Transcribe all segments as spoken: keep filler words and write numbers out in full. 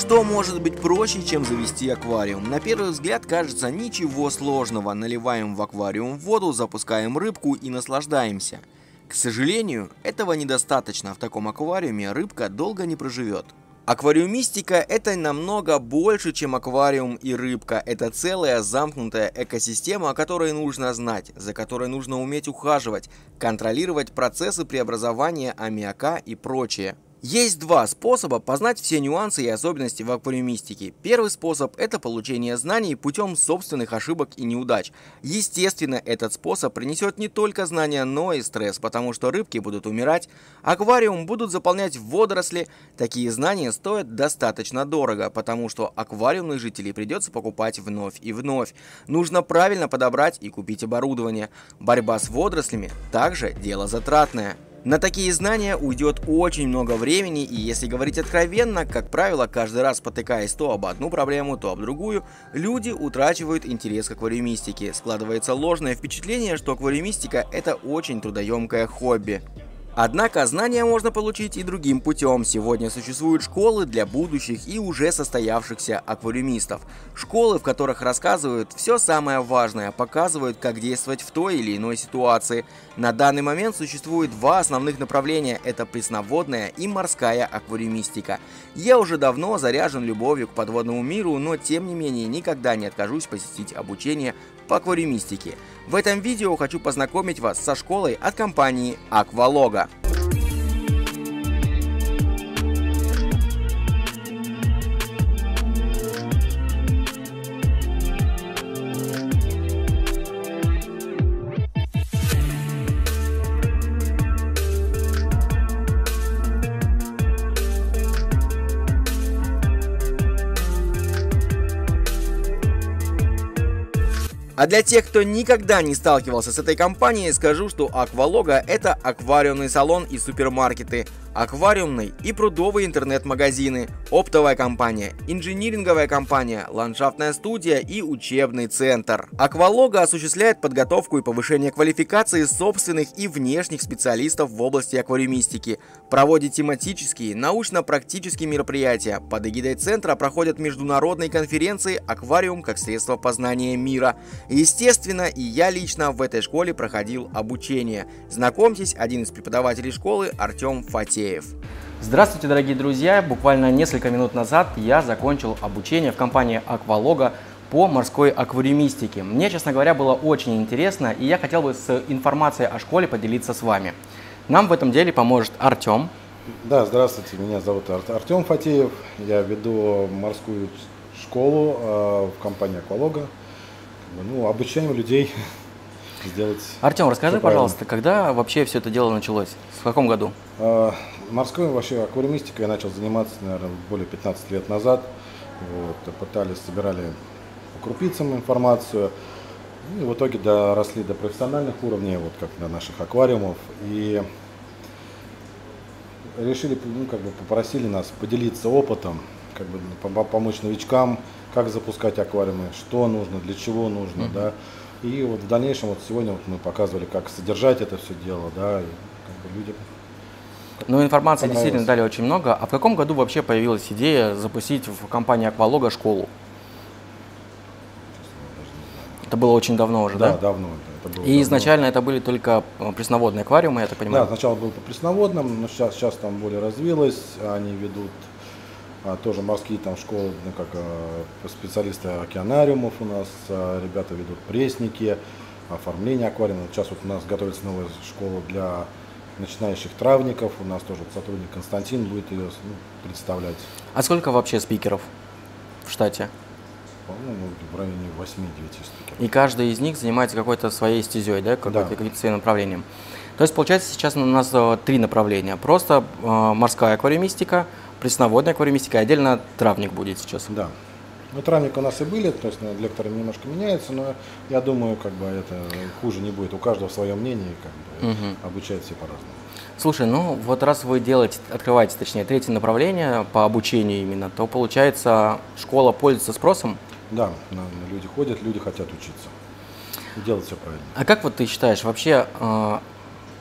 Что может быть проще, чем завести аквариум? На первый взгляд кажется ничего сложного. Наливаем в аквариум воду, запускаем рыбку и наслаждаемся. К сожалению, этого недостаточно. В таком аквариуме рыбка долго не проживет. Аквариумистика – это намного больше, чем аквариум и рыбка. Это целая замкнутая экосистема, о которой нужно знать, за которой нужно уметь ухаживать, контролировать процессы преобразования аммиака и прочее. Есть два способа познать все нюансы и особенности в аквариумистике. Первый способ – это получение знаний путем собственных ошибок и неудач. Естественно, этот способ принесет не только знания, но и стресс, потому что рыбки будут умирать, аквариум будут заполнять водоросли. Такие знания стоят достаточно дорого, потому что аквариумных жителей придется покупать вновь и вновь. Нужно правильно подобрать и купить оборудование. Борьба с водорослями также дело затратное. На такие знания уйдет очень много времени, и если говорить откровенно, как правило, каждый раз спотыкаясь то об одну проблему, то об другую, люди утрачивают интерес к аквариумистике. Складывается ложное впечатление, что аквариумистика – это очень трудоемкое хобби. Однако знания можно получить и другим путем. Сегодня существуют школы для будущих и уже состоявшихся аквариумистов. Школы, в которых рассказывают все самое важное, показывают, как действовать в той или иной ситуации. На данный момент существует два основных направления – это пресноводная и морская аквариумистика. Я уже давно заряжен любовью к подводному миру, но тем не менее никогда не откажусь посетить обучение по аквариумистике. В этом видео хочу познакомить вас со школой от компании Аквалога. А для тех, кто никогда не сталкивался с этой компанией, скажу, что Аквалога – это аквариумный салон и супермаркеты, аквариумный и прудовый интернет-магазины, оптовая компания, инжиниринговая компания, ландшафтная студия и учебный центр. Аквалога осуществляет подготовку и повышение квалификации собственных и внешних специалистов в области аквариумистики, проводит тематические, научно-практические мероприятия. Под эгидой центра проходят международные конференции «Аквариум как средство познания мира». Естественно, и я лично в этой школе проходил обучение. Знакомьтесь, один из преподавателей школы Артем Фатеев. Здравствуйте, дорогие друзья! Буквально несколько минут назад я закончил обучение в компании Аквалога по морской аквариумистике. Мне, честно говоря, было очень интересно, и я хотел бы с информацией о школе поделиться с вами. Нам в этом деле поможет Артем. Да, здравствуйте, меня зовут Артем Фатеев. Я веду морскую школу э, в компании Аквалога. Ну, обучаем людей сделать. Артем, расскажи, пожалуйста, когда вообще все это дело началось? В каком году? Э, морской вообще аквариумистикой я начал заниматься, наверное, более пятнадцати лет назад. Вот, пытались, собирали по крупицам информацию. И в итоге доросли до профессиональных уровней, вот как до наших аквариумов. И решили, ну, как бы попросили нас поделиться опытом, как бы помочь новичкам, как запускать аквариумы, что нужно, для чего нужно, uh-huh. да. И вот в дальнейшем, вот сегодня вот мы показывали, как содержать это все дело, да, и как бы людям. Ну, информации действительно дали очень много. А в каком году вообще появилась идея запустить в компании Аквалога школу? Это было очень давно уже, да? Да, давно. Это было и давно. Изначально это были только пресноводные аквариумы, я так понимаю? Да, сначала был по пресноводным, но сейчас, сейчас там более развилось, они ведут а, тоже морские там школы, ну, как а, специалисты океанариумов у нас, а, ребята ведут пресники, оформление аквариума. Сейчас вот у нас готовится новая школа для начинающих травников, у нас тоже сотрудник Константин будет ее, ну, представлять. А сколько вообще спикеров в штате? По-моему, в районе восьми-девяти спикеров. И каждый из них занимается какой-то своей стезей, да, какой-то, да. каким-то своим направлением. То есть, получается, сейчас у нас три направления. Просто э, морская аквариумистика, пресноводная аквариумистика, и отдельно травник будет сейчас. Да. Ну, травник у нас и были, то есть лекторы немножко меняются, но я думаю, как бы это хуже не будет. У каждого свое мнение, как бы угу. обучают все по-разному. Слушай, ну вот раз вы делаете, открываете, точнее, третье направление по обучению именно, то получается, школа пользуется спросом? Да, люди ходят, люди хотят учиться. Делать все правильно. А как вот ты считаешь, вообще э,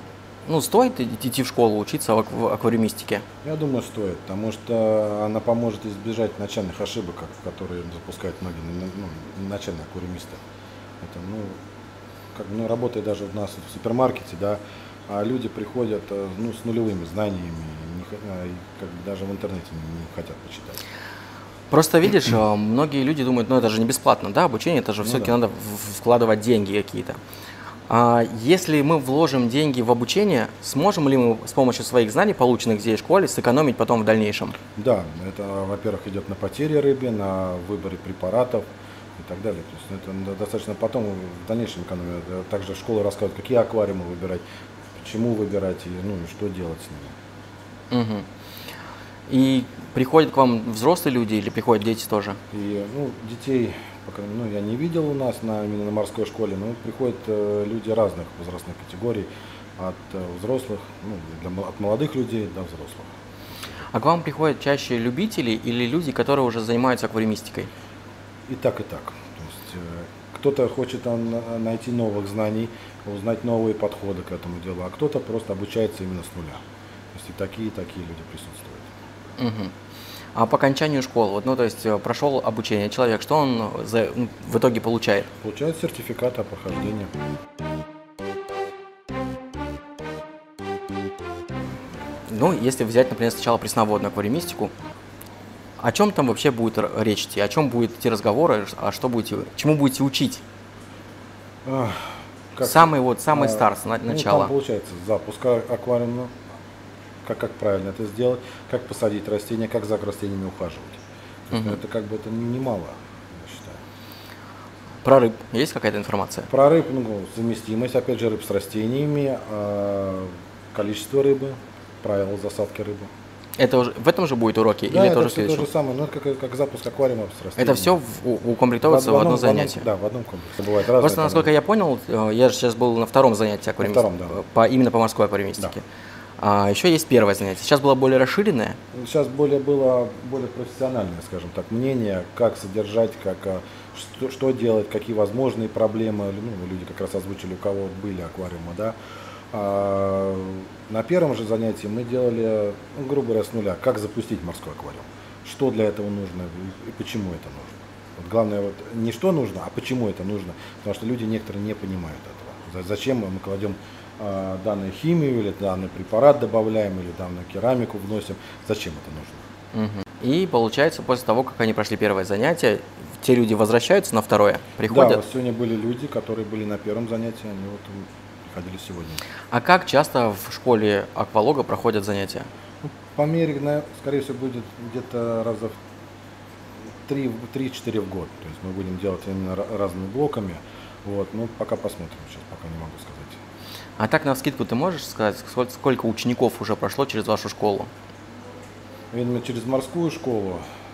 Ну, стоит идти в школу, учиться в акв- аквариумистике? Я думаю, стоит, потому что она поможет избежать начальных ошибок, как- которые допускают многие ну, ну, начальные аквариумисты. Это, ну, как, ну, работая даже у нас в супермаркете, да, а люди приходят э, ну, с нулевыми знаниями, не хо- а, и как бы даже в интернете не, не хотят почитать. Просто видишь, э, многие люди думают, ну это же не бесплатно, да, обучение, это же Ну все-таки да. надо в- вкладывать деньги какие-то. А если мы вложим деньги в обучение, сможем ли мы с помощью своих знаний, полученных здесь в школе, сэкономить потом в дальнейшем? Да, это, во-первых, идет на потери рыбы, на выборе препаратов и так далее. То есть это достаточно потом в дальнейшем экономия. Также школа рассказывает, какие аквариумы выбирать, почему выбирать и, ну, и что делать с ними. Мгм. И приходят к вам взрослые люди или приходят дети тоже? И ну, детей, пока, ну, я не видел у нас на, именно на морской школе, но приходят э, люди разных возрастных категорий, от э, взрослых, ну, для, мо- от молодых людей до взрослых. А к вам приходят чаще любители или люди, которые уже занимаются аквариумистикой? И так, и так. То есть э, кто-то хочет там на- найти новых знаний, узнать новые подходы к этому делу, а кто-то просто обучается именно с нуля. То есть и такие, и такие люди присутствуют. Мгм. А по окончанию школы, вот, ну то есть э, прошел обучение человек, что он за- ну, в итоге получает? Получают сертификат о прохождении. Ну, если взять, например, сначала пресноводную аквариумистику, о чем там вообще будет р- речь идти, о чем будет идти разговоры, а что будете, чему будете учить? Ах, как- Самый вот, самый а, старт, на- ну, начало. там получается запуск а- аквариума, как, как правильно это сделать, как посадить растения, как за растениями ухаживать. То есть, Мгм. это как бы это немало, я считаю. Про рыб есть какая-то информация? Про рыб, ну, совместимость, опять же, рыб с растениями, а, количество рыбы, правила засадки рыбы. Это уже в этом же будет уроки Да, или это тоже в все то следующем? же самое, ну, это как, как запуск аквариума с растениями. Это все укомплектовывается в, одно одном- занятие. да, в одном комплексе. Бывает разное. Просто, там, насколько я понял, э, я же сейчас был на втором занятии аквариумистики, втором, да. по, именно по морской аквариумистике. А еще есть первое занятие. Сейчас было более расширенное. Сейчас более было более профессиональное, скажем так, мнение, как содержать, как, а, что, что делать, какие возможные проблемы. Ну, люди как раз озвучили, у кого были аквариумы, да. А, на первом же занятии мы делали, ну, грубо говоря, с нуля, как запустить морской аквариум, что для этого нужно и, и почему это нужно. Вот главное вот не что нужно, а почему это нужно, потому что люди некоторые не понимают этого. За- Зачем мы кладем а, данную химию или данный препарат добавляем или данную керамику вносим, зачем это нужно? Мгм. И получается, после того, как они прошли первое занятие, те люди возвращаются на второе, приходят. Да, вот сегодня были люди, которые были на первом занятии, они вот м, приходили сегодня. А как часто в школе аквалога проходят занятия? Ну, по мере, на- скорее всего, будет где-то раза три- три-четыре в год. То есть мы будем делать именно ра- разными блоками. Вот, ну, пока посмотрим, сейчас пока не могу сказать. А так, навскидку, ты можешь сказать, сколь- сколько учеников уже прошло через вашу школу? Именно через морскую школу.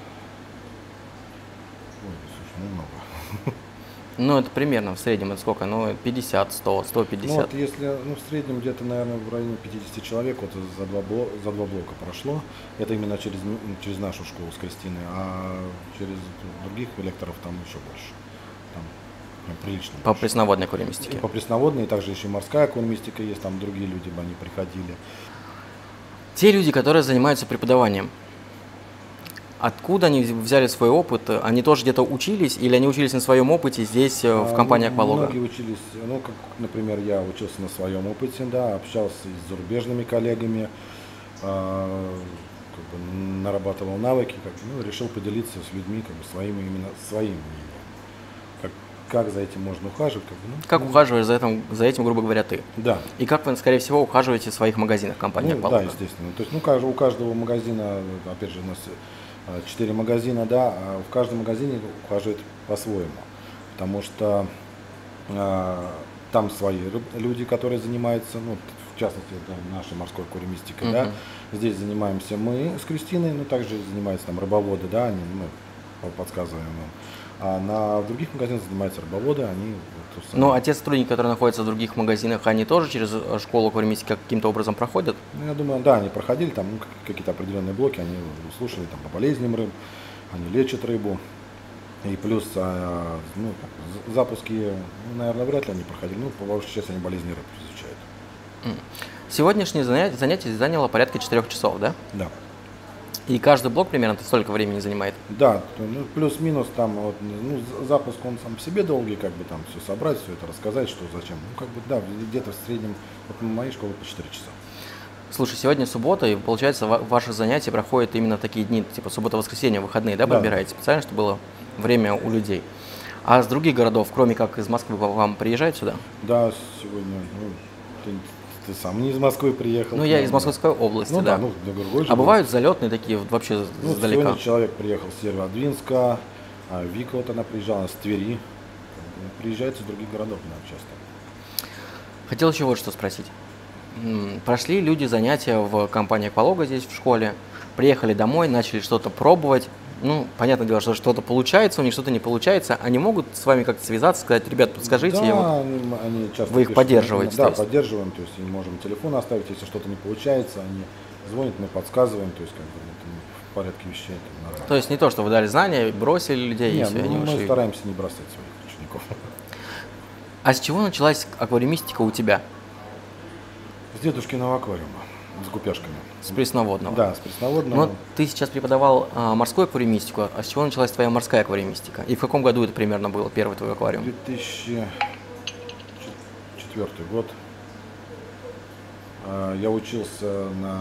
Ой, слушай, ну много. Ну, это примерно в среднем, это сколько? Ну, пятьдесят, сто, сто Ну, пятьдесят. вот если ну, в среднем где-то, наверное, в районе пятидесяти человек вот за два, бло- за два блока прошло. Это именно через, м- через нашу школу с Кристиной, а через других лекторов там еще больше. Там прям прилично По больше. пресноводной И аквариумистике. по пресноводной, и также еще и морская аквариумистика есть, там другие люди бы они приходили. Те люди, которые занимаются преподаванием, откуда они взяли свой опыт? Они тоже где-то учились или они учились на своем опыте здесь, э, в А, компании ну, Аквалога? Многие учились, ну, как, например, я учился на своем опыте, да, общался и с зарубежными коллегами, а, как бы нарабатывал навыки, как, бы, ну, решил поделиться с людьми как бы, своими, именно своим мнением. Как, как за этим можно ухаживать. Как, бы, ну, Как ну, ухаживаешь за этим, за этим, грубо говоря, ты? Да. И как вы, скорее всего, ухаживаете в своих магазинах компании Ну, да, Аквалога? естественно. То есть, ну, кажд- у каждого магазина, опять же, у нас а, четыре магазина, да, а в каждом магазине ухаживает по-своему. Потому что а, там свои рыб- люди, которые занимаются, ну, в частности, это наша морской аквариумистикой, да. Мгм. Здесь занимаемся мы с Кристиной, но также занимаются там рыбоводы, да, они, мы по- подсказываем им. А на других магазинах занимаются рыбоводы, они вот, то самое. Ну, а те сотрудники, которые находятся в других магазинах, они тоже через э, школу аквариумистики каким-то образом проходят? Ну, я думаю, да, они проходили там ну, как- какие-то определенные блоки, они слушали там по болезням рыб, они лечат рыбу. И плюс а, ну, как, з- запуски, ну, наверное, вряд ли они проходили, ну, по большей части они болезни рыб изучают. Сегодняшнее занятие, занятие заняло порядка четырёх часов, да? Да. И каждый блок примерно столько времени занимает? Да, ну, плюс-минус там, вот, ну, запуск он сам по себе долгий, как бы там все собрать, все это рассказать, что зачем. Ну, как бы, да, где-то в среднем, вот в моей школе по четыре часа. Слушай, сегодня суббота, и получается, ва- ваши занятия проходят именно в такие дни, типа суббота-воскресенье, выходные, да, Да. подбираете специально, чтобы было время у людей. А с других городов, кроме как из Москвы, к вам приезжают сюда? Да, сегодня, ну, ты, ты сам не из Москвы приехал. Ну, я к из нам, Московской области, Ну да. да, ну, для другой же А был. бывают залетные такие вот вообще Ну, издалека? сегодня человек приехал с Северодвинска, а Вика вот она приезжала с Твери. Как бы приезжает из других городов, да, часто. Хотел еще вот что спросить. М, Прошли люди занятия в компании «Аквалога» здесь в школе, приехали домой, начали что-то пробовать. Ну, понятное дело, что что-то получается, у них что-то не получается. Они могут с вами как-то связаться, сказать: ребят, подскажите. Да, я вот... они, они часто Вы их пишут, поддерживаете, Да, то есть? поддерживаем, то есть им можем телефон оставить, если что-то не получается, они звонят, мы подсказываем, то есть как бы это в порядке вещей. Это нормально. То есть не то, что вы дали знания, бросили людей, и Нет, все, ну, они мы ушли. стараемся не бросать своих учеников. А с чего началась аквариумистика у тебя? С дедушкиного аквариума, с гупяшками. С пресноводного? Да, с пресноводного. Ну, ты сейчас преподавал а, морскую аквариумистику, а с чего началась твоя морская аквариумистика? И в каком году это примерно было, первый твой аквариум? две тысячи четвёртый год. А, Я учился на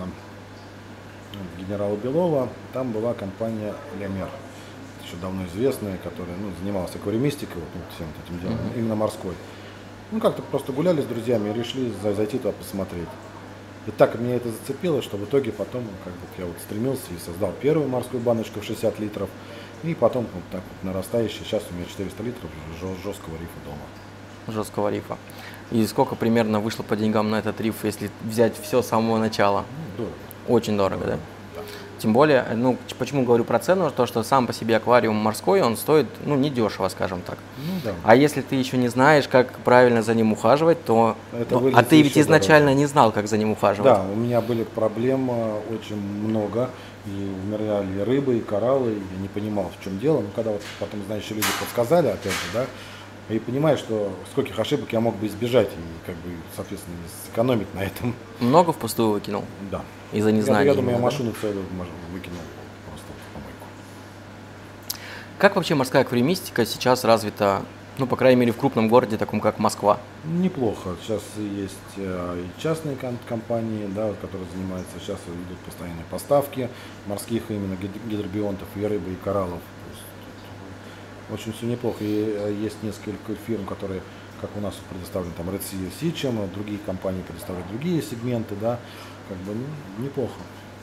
ну, генерала Белова. Там была компания «Лемер», еще давно известная, которая ну, занималась аквариумистикой, вот, ну, всем вот этим делом, Мгм. именно морской. Ну, как-то просто гуляли с друзьями и решили за- зайти туда посмотреть. И так меня это зацепило, что в итоге потом как бы, я вот стремился и создал первую морскую баночку в шестьдесят литров. И потом вот так вот нарастающий. Сейчас у меня четыреста литров жё- жесткого рифа дома. Жесткого рифа. И сколько примерно вышло по деньгам на этот риф, если взять все с самого начала? Ну, дорого. Очень дорого, да? Да. Тем более, ну, ч- почему говорю про цену, то, что сам по себе аквариум морской, он стоит, ну, недешево, скажем так. Ну да. А если ты еще не знаешь, как правильно за ним ухаживать, то... Это ну, а выльется ты ведь еще изначально дороже. не знал, как за ним ухаживать. Да, у меня были проблем э, очень много. И умирали и рыбы, и кораллы. И я не понимал, в чем дело. Но когда вот потом знающие люди подсказали, опять же, да, и понимаешь, что скольких ошибок я мог бы избежать и, как бы, соответственно, сэкономить на этом. Много впустую выкинул Да. из-за Я, незнания. я думаю, я именно, да? машину целую мож- выкинул просто в помойку. Как вообще морская аквариумистика сейчас развита, ну, по крайней мере, в крупном городе, таком как Москва? Неплохо. Сейчас есть э, и частные ком- компании, да, вот, которые занимаются. Сейчас идут постоянные поставки морских именно гид- гидробионтов и рыбы, и кораллов. То есть, тут очень все неплохо. И э, есть несколько фирм, которые, как у нас предоставлены, там Red Sea Сичем, а другие компании предоставляют другие сегменты, да, как бы ну, неплохо.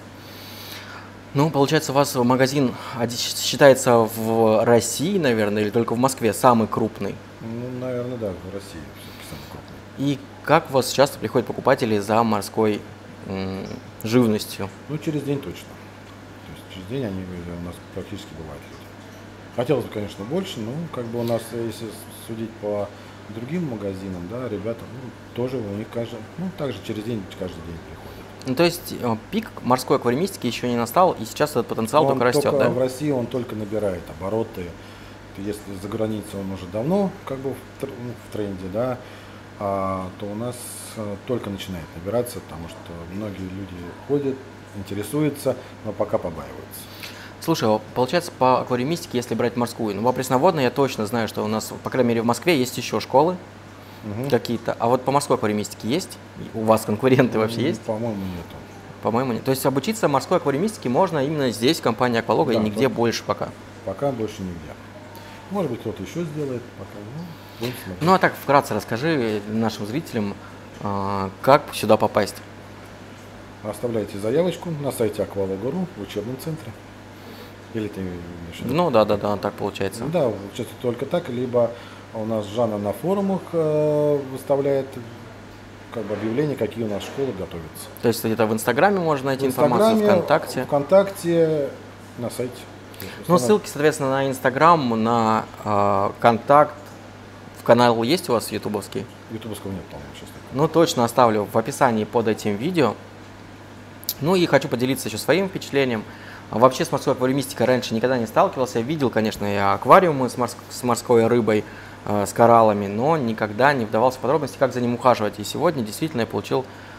Ну, получается, у вас магазин один считается в России, наверное, или только в Москве самый крупный? Ну, наверное, да, в России все-таки самый крупный. И как у вас часто приходят покупатели за морской м, живностью? Ну, через день точно. То есть через день они э, у нас практически бывают люди. Хотелось бы, конечно, больше, но как бы у нас, если судить по другим магазинам, да, ребята, ну, тоже у них каждый, ну, также через день, каждый день приходят. Ну, то есть э, пик морской аквариумистики еще не настал, и сейчас этот потенциал Он только растет, да? в России он только набирает обороты. Если за границей он уже давно как бы в, тр- ну, в тренде, да, а, то у нас э, только начинает набираться, потому что многие люди ходят, интересуются, но пока побаиваются. Слушай, а получается, по аквариумистике, если брать морскую, ну, по пресноводной я точно знаю, что у нас, по крайней мере, в Москве есть еще школы Мгм. какие-то. А вот по морской аквариумистике есть? У вас конкуренты вообще Ну, есть? По-моему, нету. По-моему, нет. То есть обучиться морской аквариумистике можно именно здесь, в компании Аквалога, Да, и нигде только- больше пока. Пока больше нигде. Может быть, кто-то еще сделает, пока. Ну, будем смотреть. Ну, а так, вкратце расскажи нашим зрителям, а, как сюда попасть. Оставляйте заявочку на сайте Аквалога.ру в учебном центре. Или ты имеешь в виду? Ну, да-да-да, так получается. Ну да, часто только так, либо у нас Жанна на форумах э, выставляет как бы объявления, какие у нас школы готовятся. То есть где-то в Инстаграме можно найти В информацию, Инстаграме, ВКонтакте. ВКонтакте, на сайте. Ну, Основном- ссылки, соответственно, на Инстаграм, на а, контакт. В канал есть у вас ютубовский? Ютубовского нет, по-моему, сейчас. такого. Ну, точно оставлю в описании под этим видео. Ну и хочу поделиться еще своим впечатлением. А вообще с морской аквариумистикой раньше никогда не сталкивался. Видел, конечно, и аквариумы с, морс- с морской рыбой, э, с кораллами, но никогда не вдавался в подробности, как за ним ухаживать. И сегодня действительно я получил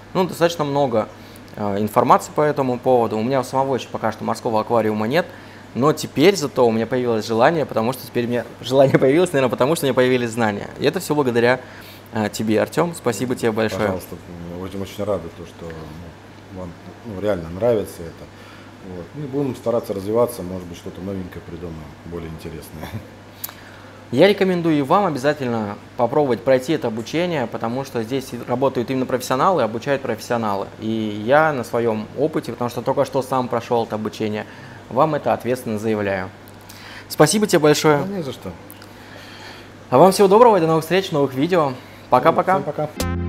Ну, достаточно много э, информации по этому поводу. У меня у самого еще пока что морского аквариума нет, но теперь зато у меня появилось желание, потому что теперь у меня желание появилось, наверное, потому что у меня появились знания. И это все благодаря э, тебе, Артем. Спасибо тебе большое. Пожалуйста, очень, очень рады, то, что ну, вам ну, реально нравится это. Вот. Мы будем стараться развиваться, может быть, что-то новенькое придумаем, более интересное. Я рекомендую и вам обязательно попробовать пройти это обучение, потому что здесь работают именно профессионалы, обучают профессионалы. И я на своем опыте, потому что только что сам прошел это обучение, вам это ответственно заявляю. Спасибо тебе большое. Да, не за что. А вам всего доброго и до новых встреч, новых видео. Пока-пока. Всем пока.